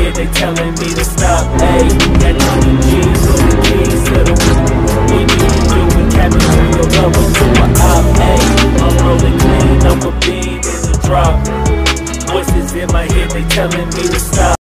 head, they telling me to stop. Ayy, got 20 G's for the keys to the we need to do it, cabin to your lover to an op. Ayy, I'm rolling clean, I'm a bean in the drop. Voices in my head, they telling me to stop.